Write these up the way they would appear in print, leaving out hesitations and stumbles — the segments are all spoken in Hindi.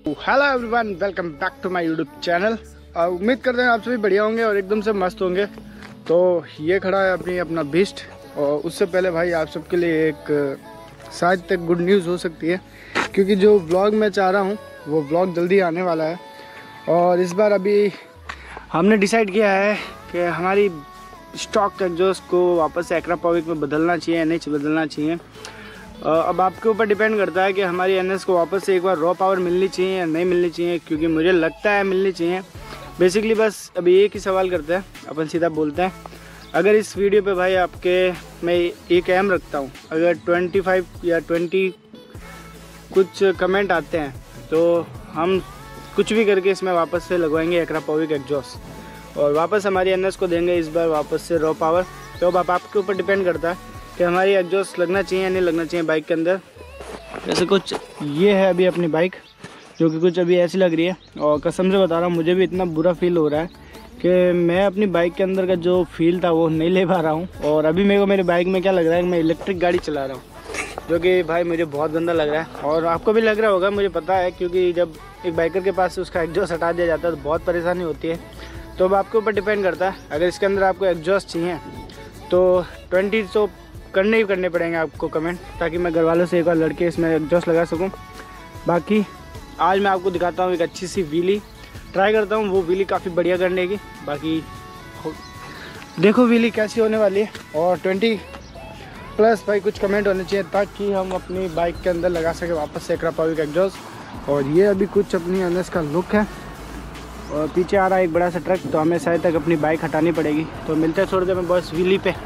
Hello everyone, welcome back to my YouTube channel. उम्मीद करते हैं आप सभी बढ़िया होंगे और एकदम से मस्त होंगे। तो ये खड़ा है अपना बीस्ट, और उससे पहले भाई आप सबके लिए एक शायद तक गुड न्यूज़ हो सकती है, क्योंकि जो व्लॉग मैं चाह रहा हूँ वो व्लॉग जल्दी आने वाला है। और इस बार अभी हमने डिसाइड किया है कि हमारी स्टॉक एग्जॉस्ट को वापस से एक्रापोविक में बदलना चाहिए या नहीं बदलना चाहिए। अब आपके ऊपर डिपेंड करता है कि हमारी एनएस को वापस से एक बार रॉ पावर मिलनी चाहिए या नहीं मिलनी चाहिए, क्योंकि मुझे लगता है मिलनी चाहिए। बेसिकली बस अभी एक ही सवाल करते हैं, अपन सीधा बोलते हैं। अगर इस वीडियो पे भाई आपके मैं एक एम रखता हूँ, अगर 25 या 20 कुछ कमेंट आते हैं तो हम कुछ भी करके इसमें वापस से लगवाएंगे एक्रापोविक एग्जॉस्ट और वापस हमारी एनएस को देंगे इस बार वापस से रॉ पावर। तो अब आपके ऊपर डिपेंड करता है कि हमारी एग्जॉस्ट लगना चाहिए या नहीं लगना चाहिए बाइक के अंदर। जैसे कुछ ये है अभी अपनी बाइक, जो कि कुछ अभी ऐसी लग रही है, और कसम से बता रहा हूँ मुझे भी इतना बुरा फील हो रहा है कि मैं अपनी बाइक के अंदर का जो फील था वो नहीं ले पा रहा हूँ। और अभी मेरे को मेरी बाइक में क्या लग रहा है कि मैं इलेक्ट्रिक गाड़ी चला रहा हूँ, जो कि भाई मुझे बहुत गंदा लग रहा है और आपको भी लग रहा होगा, मुझे पता है, क्योंकि जब एक बाइकर के पास से उसका एग्जॉस्ट हटा दिया जाता है तो बहुत परेशानी होती है। तो अब आपके ऊपर डिपेंड करता है, अगर इसके अंदर आपको एग्जॉस्ट चाहिए तो 20 तो करने पड़ेंगे आपको कमेंट, ताकि मैं घर वालों से एक बार लड़के इसमें एग्जॉस्ट लगा सकूं। बाकी आज मैं आपको दिखाता हूं एक अच्छी सी व्हीली, ट्राई करता हूं वो व्हीली काफ़ी बढ़िया करने की। बाकी देखो व्हीली कैसी होने वाली है, और 20+ भाई कुछ कमेंट होने चाहिए ताकि हम अपनी बाइक के अंदर लगा सके वापस से एक्रापोविक एग्जॉस्ट। और ये अभी कुछ अपनी एनएस का लुक है, और पीछे आ रहा है एक बड़ा सा ट्रक, तो हमें शायद तक अपनी बाइक हटानी पड़ेगी। तो मिलते हैं थोड़ी देर में बस व्हीली पे।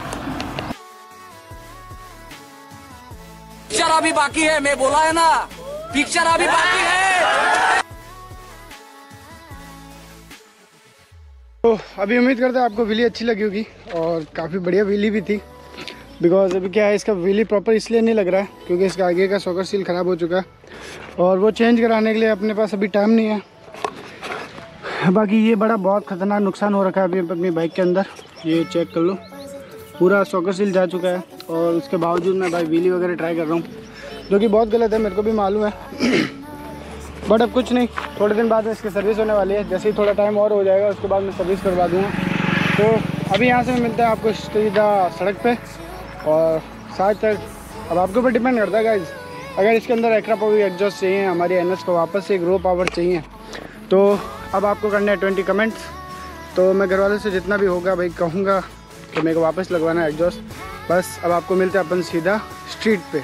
पिक्चर अभी बाकी है, मैं बोला है ना, पिक्चर अभी बाकी है। तो अभी उम्मीद करते हैं आपको व्हीली अच्छी लगी होगी, और काफ़ी बढ़िया व्हीली भी थी। बिकॉज अभी क्या है, इसका व्हीली प्रॉपर इसलिए नहीं लग रहा है क्योंकि इसका आगे का सॉकर सील ख़राब हो चुका है, और वो चेंज कराने के लिए अपने पास अभी टाइम नहीं है। बाकी ये बड़ा बहुत ख़तरनाक नुकसान हो रखा है अभी अपनी बाइक के अंदर, ये चेक कर लो, पूरा सॉकर सील जा चुका है। और उसके बावजूद मैं भाई व्हीली वगैरह ट्राई कर रहा हूँ, जो कि बहुत गलत है, मेरे को भी मालूम है। बट अब कुछ नहीं, थोड़े दिन बाद में इसकी सर्विस होने वाली है। जैसे ही थोड़ा टाइम और हो जाएगा उसके बाद मैं सर्विस करवा दूँगा। तो अभी यहाँ से मिलते हैं आपको सीधा सड़क पे, और साथ तक अब आपके ऊपर डिपेंड करता है गाइज। अगर इसके अंदर एक्रापोविक एग्जॉस्ट चाहिए, हमारी एनएस को वापस से एक रो पावर चाहिए, तो अब आपको करना है 20 कमेंट्स। तो मैं घर वालों से जितना भी होगा भाई कहूँगा कि मेरे को वापस लगवाना है एग्जॉस्ट। बस अब आपको मिलते हैं अपन सीधा स्ट्रीट पे।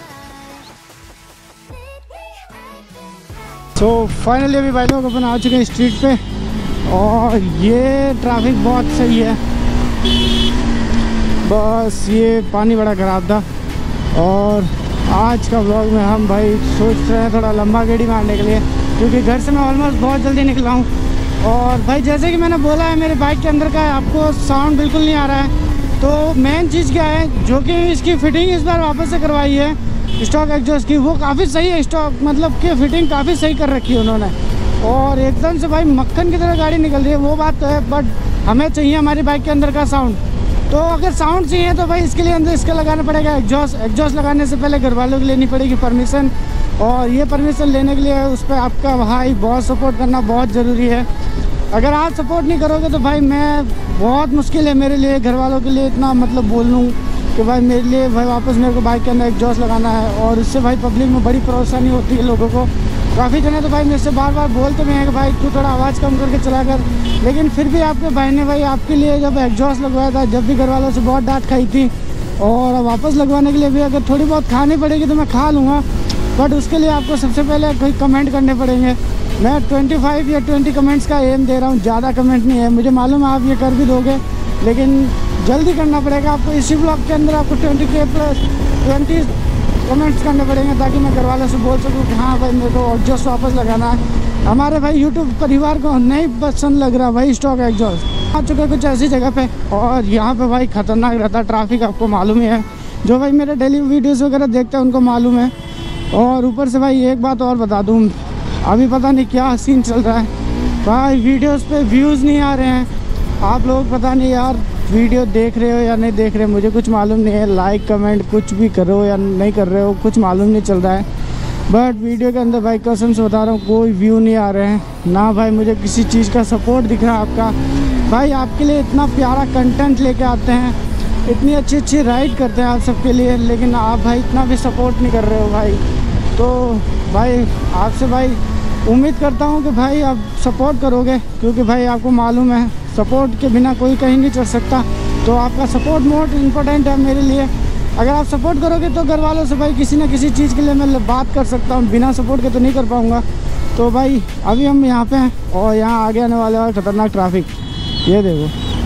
तो फाइनली अभी भाई लोग अपन आ चुके हैं स्ट्रीट पे, और ये ट्रैफिक बहुत सही है। बस ये पानी बड़ा ख़राब था, और आज का व्लॉग में हम भाई सोच रहे हैं थोड़ा लंबा गेड़ी मारने के लिए, क्योंकि घर से मैं ऑलमोस्ट बहुत जल्दी निकला हूँ। और भाई जैसे कि मैंने बोला है, मेरे बाइक के अंदर का आपको साउंड बिल्कुल नहीं आ रहा है। तो मेन चीज़ क्या है, जो कि इसकी फ़िटिंग इस बार वापस से करवाई है स्टॉक एग्जॉस्ट की, वो काफ़ी सही है। स्टॉक मतलब कि फ़िटिंग काफ़ी सही कर रखी है उन्होंने, और एकदम से भाई मक्खन की तरह गाड़ी निकल रही है, वो बात तो है। बट हमें चाहिए हमारी बाइक के अंदर का साउंड, तो अगर साउंड चाहिए तो भाई इसके लिए अंदर इसका लगाना पड़ेगा एग्जॉस्ट लगाने से पहले घर वालों की लेनी पड़ेगी परमिशन, और ये परमिशन लेने के लिए उस पर आपका भाई बहुत सपोर्ट करना बहुत ज़रूरी है। अगर आप सपोर्ट नहीं करोगे तो भाई मैं बहुत मुश्किल है मेरे लिए घर वालों के लिए इतना मतलब बोल लूँ कि भाई मेरे लिए भाई वापस मेरे को बाइक के अंदर एग्जॉस्ट लगाना है। और इससे भाई पब्लिक में बड़ी परेशानी होती है लोगों को। काफ़ी जने तो भाई मेरे से बार बार बोलते भी हैं कि भाई तू थोड़ा आवाज़ कम करके चला कर, लेकिन फिर भी आपके भाई ने भाई आपके लिए जब एग्जॉस्ट लगवाया था, जब भी घर वालों से बहुत डांट खाई थी, और वापस लगवाने के लिए भी अगर थोड़ी बहुत खानी पड़ेगी तो मैं खा लूँगा। बट उसके लिए आपको सबसे पहले कोई कमेंट करने पड़ेंगे। मैं 25 या 20 कमेंट्स का एम दे रहा हूँ, ज़्यादा कमेंट नहीं है, मुझे मालूम है आप ये कर भी दोगे, लेकिन जल्दी करना पड़ेगा आपको। इसी ब्लॉग के अंदर आपको 20 कमेंट्स करने पड़ेंगे, ताकि मैं घर वालों से बोल सकूँ कि हाँ भाई मेरे को एग्जॉस्ट वापस लगाना है। हमारे भाई यूट्यूब परिवार को नहीं पसंद लग रहा भाई स्टॉक एग्जॉस्ट। आ चुके कुछ ऐसी जगह पे, और यहाँ पे भाई ख़तरनाक रहता है ट्रैफिक, आपको मालूम ही है। जो भाई मेरे डेली वीडियोज़ वगैरह देखते हैं उनको मालूम है। और ऊपर से भाई एक बात और बता दूँ, अभी पता नहीं क्या सीन चल रहा है भाई, वीडियोस पे व्यूज़ नहीं आ रहे हैं। आप लोग पता नहीं यार वीडियो देख रहे हो या नहीं देख रहे, मुझे कुछ मालूम नहीं है। लाइक कमेंट कुछ भी कर रहे हो या नहीं कर रहे हो, कुछ मालूम नहीं चल रहा है। बट वीडियो के अंदर भाई कसम से बता रहा हूँ कोई व्यू नहीं आ रहे हैं ना भाई, मुझे किसी चीज़ का सपोर्ट दिख रहा है आपका। भाई आपके लिए इतना प्यारा कंटेंट लेके आते हैं, इतनी अच्छी अच्छी राइड करते हैं आप सबके लिए, लेकिन आप भाई इतना भी सपोर्ट नहीं कर रहे हो भाई। तो भाई आपसे भाई उम्मीद करता हूँ कि भाई आप सपोर्ट करोगे, क्योंकि भाई आपको मालूम है सपोर्ट के बिना कोई कहीं नहीं चल सकता। तो आपका सपोर्ट मोस्ट इम्पोर्टेंट है मेरे लिए। अगर आप सपोर्ट करोगे तो घर वालों से भाई किसी ना किसी चीज़ के लिए मैं बात कर सकता हूँ, बिना सपोर्ट के तो नहीं कर पाऊँगा। तो भाई अभी हम यहाँ पे हैं और यहाँ आगे आने वाले और ख़तरनाक ट्रैफिक, ये देखो।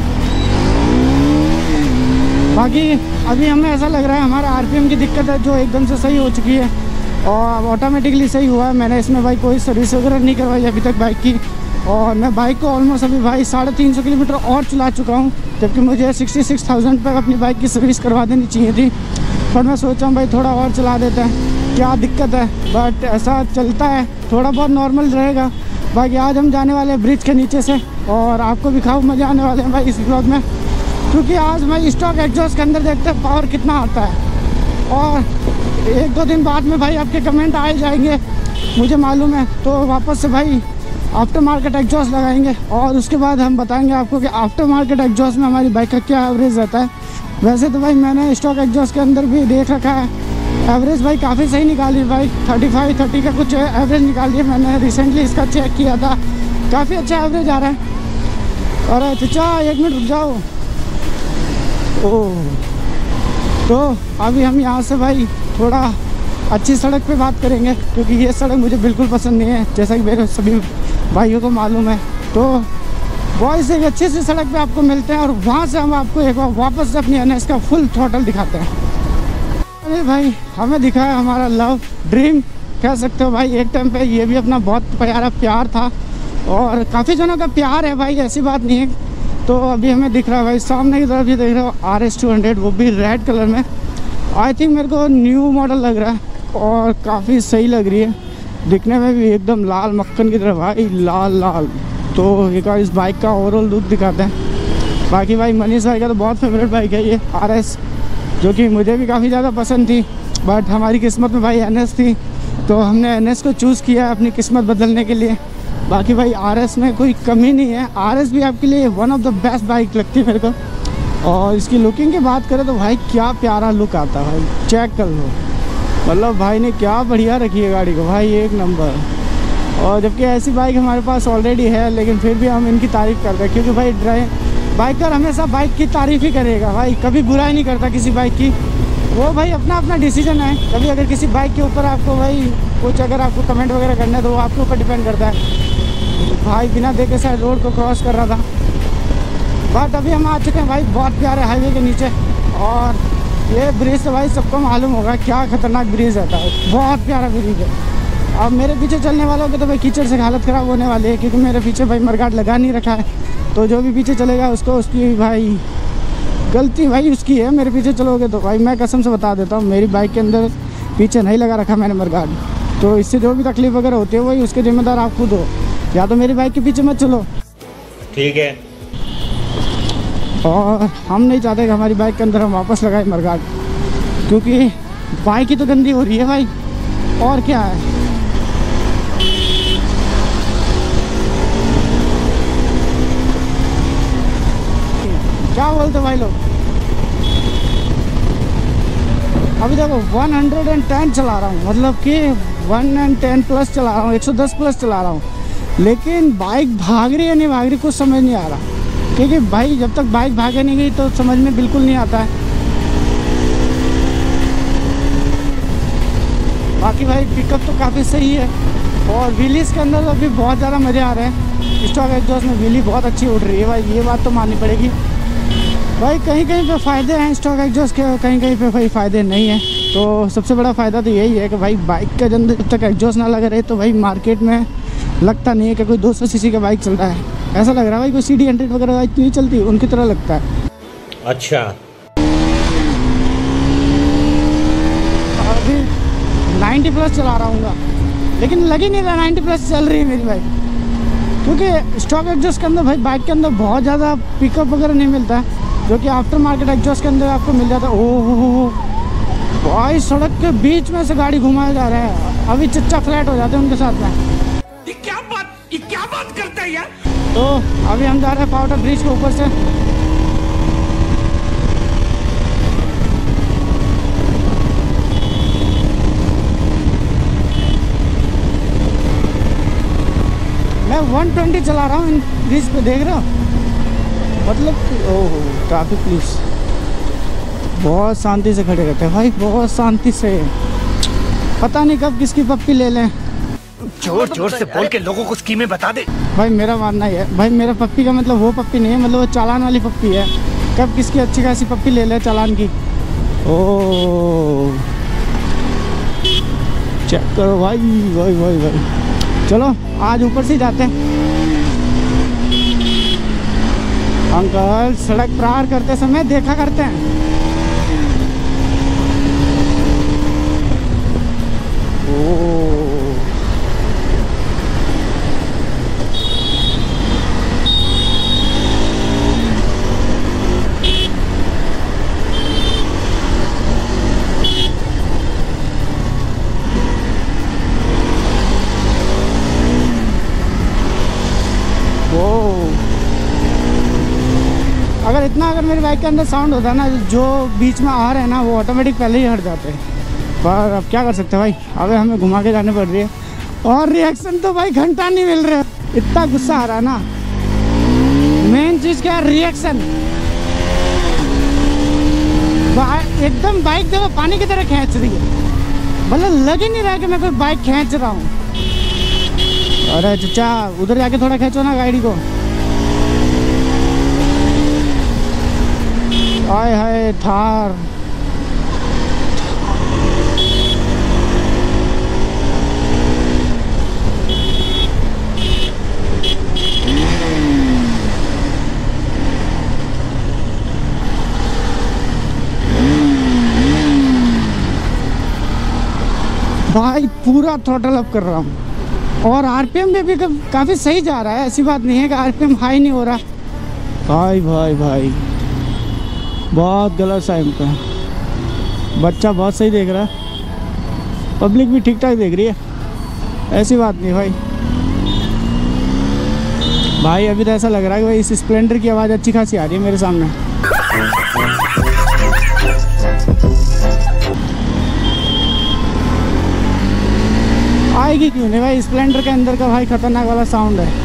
बाकी अभी हमें ऐसा लग रहा है हमारा आरपीएम की दिक्कत है जो एकदम से सही हो चुकी है और ऑटोमेटिकली सही हुआ है। मैंने इसमें भाई कोई सर्विस वगैरह नहीं करवाई अभी तक बाइक की, और मैं बाइक को ऑलमोस्ट अभी भाई 350 किलोमीटर और चला चुका हूँ, जबकि मुझे 66,000 पर अपनी बाइक की सर्विस करवा देनी चाहिए थी। पर मैं सोचा भाई थोड़ा और चला देते हैं, क्या दिक्कत है, बट ऐसा चलता है, थोड़ा बहुत नॉर्मल रहेगा। बाकी आज हम जाने वाले हैं ब्रिज के नीचे से और आपको भी खाओ मज़ा आने वाले हैं भाई इस ब्लॉग में, क्योंकि आज मैं स्टॉक एग्जॉस्ट के अंदर देखते हैं पावर कितना आता है। और 1-2 दिन बाद में भाई आपके कमेंट आए जाएंगे मुझे मालूम है, तो वापस से भाई आफ्टर मार्केट एग्जॉस्ट लगाएंगे और उसके बाद हम बताएंगे आपको कि आफ्टर मार्केट एग्जॉस्ट में हमारी बाइक का क्या एवरेज रहता है। वैसे तो भाई मैंने स्टॉक एग्जॉस्ट के अंदर भी देख रखा है, एवरेज भाई काफ़ी सही निकाली भाई, 35-30 का कुछ एवरेज निकाली है। मैंने रिसेंटली इसका चेक किया था, काफ़ी अच्छा एवरेज आ रहा है। अरे चचा 1 मिनट रुक जाओ। ओह, तो अभी हम यहाँ से भाई थोड़ा अच्छी सड़क पे बात करेंगे, क्योंकि ये सड़क मुझे बिल्कुल पसंद नहीं है, जैसा कि मेरे सभी भाइयों को मालूम है। तो बॉयज़ एक अच्छी सी सड़क पे आपको मिलते हैं और वहाँ से हम आपको एक बार वापस से अपनी एनएस का फुल थ्रॉटल दिखाते हैं। अरे भाई हमें दिखा है हमारा लव ड्रीम कह सकते हो भाई, एक टाइम पे ये भी अपना बहुत प्यारा प्यार था और काफ़ी जनों का प्यार है भाई, ऐसी बात नहीं है। तो अभी हमें दिख रहा है भाई सामने की तरफ, ये देख रहे हो RS 200, वो भी रेड कलर में। आई थिंक मेरे को न्यू मॉडल लग रहा है और काफ़ी सही लग रही है, दिखने में भी एकदम लाल मक्खन की तरह भाई, लाल लाल। तो एक बार इस बाइक का ओवरऑल लुक दिखाते हैं। बाकी भाई मनीष भाई का तो बहुत फेवरेट बाइक है ये RS, जो कि मुझे भी काफ़ी ज़्यादा पसंद थी, बट हमारी किस्मत में भाई NS थी, तो हमने NS को चूज़ किया अपनी किस्मत बदलने के लिए। बाकी भाई RS में कोई कमी नहीं है, RS भी आपके लिए one of the best bike लगती है मेरे को। और इसकी लुकिंग की बात करें तो भाई क्या प्यारा लुक आता है भाई, चेक कर लो, मतलब भाई ने क्या बढ़िया रखी है गाड़ी को भाई, एक नंबर। और जबकि ऐसी बाइक हमारे पास ऑलरेडी है, लेकिन फिर भी हम इनकी तारीफ़ करते हैं, क्योंकि भाई बाइकर हमेशा बाइक की तारीफ़ ही करेगा भाई, कभी बुराई नहीं करता किसी बाइक की। वो भाई अपना अपना डिसीजन है, कभी अगर किसी बाइक के ऊपर आपको भाई कुछ अगर आपको कमेंट वगैरह करना है तो वो आपके ऊपर डिपेंड करता है। भाई बिना देखे शायद रोड को क्रॉस कर रहा था, बट अभी हम आ चुके हैं भाई बहुत प्यारे हाईवे के नीचे। और ये ब्रिज तो भाई सबको मालूम होगा क्या खतरनाक ब्रिज रहता है, बहुत प्यारा ब्रिज है। अब मेरे पीछे चलने वालों के तो भाई कीचड़ से हालत ख़राब होने वाली है, क्योंकि मेरे पीछे भाई मरगाट लगा नहीं रखा है, तो जो भी पीछे चलेगा उसको उसकी भाई गलती भाई उसकी है। मेरे पीछे चलोगे तो भाई मैं कसम से बता देता हूँ, मेरी बाइक के अंदर पीछे नहीं लगा रखा मैंने मरगाट, तो इससे जो भी तकलीफ वगैरह होती है वही उसके जिम्मेदार आप खुद हो, या तो मेरी बाइक के पीछे मत चलो, ठीक है। और हम नहीं चाहते कि हमारी बाइक के अंदर हम वापस लगाए मरगाट, क्योंकि बाइक ही तो गंदी हो रही है भाई, और क्या है। क्या बोलते भाई लोग। अभी देखो 110 चला रहा हूँ, मतलब कि 110 प्लस चला रहा हूँ, 110 प्लस चला रहा हूँ, लेकिन बाइक भाग रही है नहीं भाग रही कुछ समझ नहीं आ रहा, क्योंकि भाई जब तक बाइक भागे नहीं गई तो समझ में बिल्कुल नहीं आता है। बाकी भाई पिकअप तो काफ़ी सही है और व्हीलीज के अंदर अभी बहुत ज़्यादा मज़े आ रहे हैं। स्टॉक एग्जॉस्ट में व्हीली बहुत अच्छी उड़ रही है भाई, ये बात तो माननी पड़ेगी भाई। कहीं कहीं पे फ़ायदे हैं स्टॉक एग्जॉस्ट के, कहीं कहीं पे भाई फ़ायदे नहीं है। तो सबसे बड़ा फ़ायदा तो यही है कि भाई बाइक के अंदर जब तक एग्जॉस्ट ना लगा रहे तो भाई मार्केट में लगता नहीं है कि कोई 200 सीसी का बाइक चल रहा है, ऐसा लग रहा है भाई कोई CD 100 वगैरह बाइक नहीं चलती उनकी तरह लगता है। अच्छा, अभी 90 प्लस चला रहा हूँ, लेकिन लग ही नहीं रहा 90 प्लस चल रही है मेरी बाइक, क्योंकि स्टॉक एग्जॉस्ट के अंदर भाई बाइक के अंदर बहुत ज़्यादा पिकअप वगैरह नहीं मिलता है, जो कि आफ्टर मार्केट एग्जॉस्ट के अंदर आपको मिल जाता है। ओह भाई सड़क के बीच में से गाड़ी घुमाया जा रहा है, अभी चच्चा फ्लैट हो जाते हैं उनके साथ में। ये क्या बात करते हैं यार। तो अभी हम जा रहे हैं पाउडर ब्रिज के ऊपर से। मैं 120 चला रहा हूँ इन ब्रिज पे, देख रहे हो? मतलब ओहो, ट्रैफिक पुलिस बहुत शांति से खड़े रहते हैं भाई, बहुत शांति से। पता नहीं कब किसकी पप्पी ले लें। जोर जोर से बोल के लोगों को स्कीमें बता दे। भाई मेरा मानना ही है भाई, मेरा पप्पी का मतलब वो पप्पी नहीं है, मतलब वो चालान वाली पप्पी है। कब किसकी अच्छी खासी पप्पी ले ले चालान की। ओ चेक करो भाई भाई भाई भाई। चलो आज ऊपर से ही जाते हैं। अंकल सड़क पार करते समय देखा करते हैं। अगर मेरी बाइक के अंदर साउंड होता है ना, जो बीच में आ रहे हैं ना, वो ऑटोमेटिक पहले ही हट जाते हैं। पर अब क्या कर सकते हैं भाई, अबे हमें घुमा के जाने पड़ रही है। और रिएक्शन तो भाई घंटा नहीं मिल रहा, इतना गुस्सा आ रहा है ना। मेन चीज़ क्या है, रिएक्शन। एकदम बाइक देखो पानी की तरह खींच रही है, मतलब लग ही नहीं रहा कि मैं कोई बाइक खींच रहा हूँ। अरे चचा उधर जाके थोड़ा खींचो ना गाड़ी को। आय हाय थार। भाई पूरा थ्रॉटल अप कर रहा हूँ और आरपीएम भी काफ़ी सही जा रहा है। ऐसी बात नहीं है कि आरपीएम हाई नहीं हो रहा। भाई भाई भाई बहुत गलत साइड पे है। बच्चा बहुत सही देख रहा है, पब्लिक भी ठीक ठाक देख रही है, ऐसी बात नहीं भाई। भाई अभी तो ऐसा लग रहा है कि भाई इस स्प्लेंडर की आवाज़ अच्छी खासी आ रही है मेरे सामने। आएगी क्यों नहीं भाई, स्प्लेंडर के अंदर का भाई खतरनाक वाला साउंड है।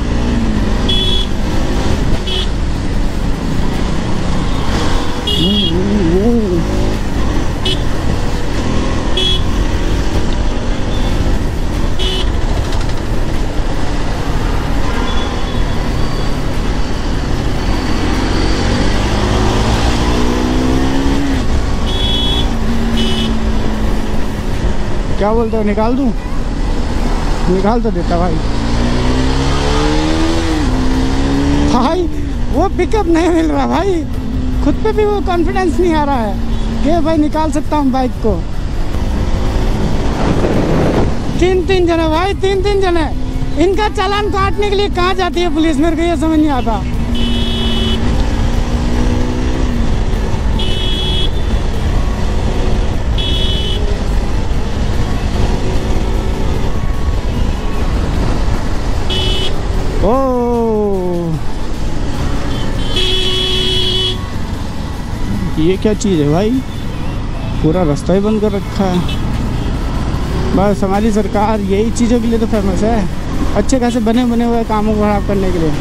क्या बोलते हो, निकाल दूं? निकाल तो देता भाई। भाई वो पिकअप नहीं मिल रहा भाई, खुद पे भी वो कॉन्फिडेंस नहीं आ रहा है कि भाई निकाल सकता हूँ बाइक को। तीन जने भाई, तीन जने। इनका चालान काटने के लिए कहाँ जाती है पुलिस, मेरे को ये समझ नहीं आता। ओ ये क्या चीज़ है भाई, पूरा रास्ता ही बंद कर रखा है। बस हमारी सरकार यही चीज़ों के लिए तो फेमस है, अच्छे खासे बने हुए कामों को खराब करने के लिए।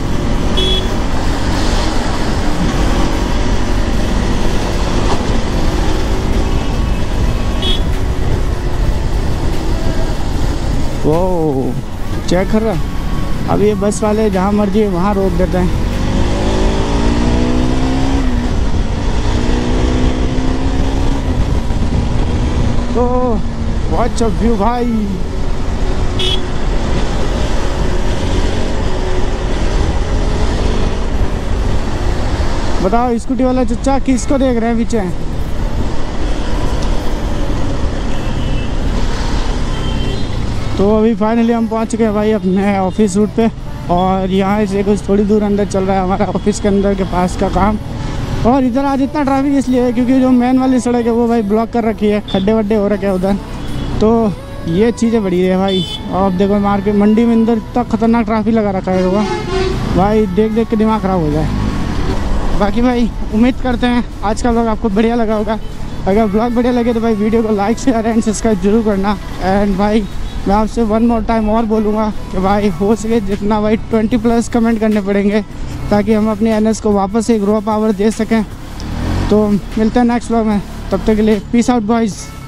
वो चेक कर रहा। अब ये बस वाले जहाँ मर्जी वहाँ रोक देते हैं। तो वॉच अ व्यू भाई। बताओ स्कूटी वाला चच्चा किसको देख रहे हैं पीछे? तो अभी फाइनली हम पहुंच गए भाई अपने ऑफिस रूट पे, और यहाँ से कुछ थोड़ी दूर अंदर चल रहा है हमारा ऑफिस के अंदर के पास का काम। और इधर आज इतना ट्रैफिक इसलिए है क्योंकि जो मेन वाली सड़क है वो भाई ब्लॉक कर रखी है, खड्डे वड्डे हो रखे हैं उधर। तो ये चीज़ें बड़ी है भाई। और अब देखो मार्केट मंडी में अंदर इतना खतरनाक ट्रैफिक लगा रखा है होगा भाई, देख देख के दिमाग ख़राब हो जाए। बाकी भाई उम्मीद करते हैं आज का व्लॉग आपको बढ़िया लगा होगा। अगर व्लॉग बढ़िया लगे तो भाई वीडियो को लाइक शेयर एंड सब्सक्राइब जरूर करना। एंड भाई मैं आपसे वन मोर टाइम और बोलूँगा कि भाई हो सके जितना भाई 20+ कमेंट करने पड़ेंगे ताकि हम अपने NS को वापस से एक रो पावर दे सकें। तो मिलते हैं नेक्स्ट व्लॉग में, तब तक के लिए पीस आउट बॉयज़।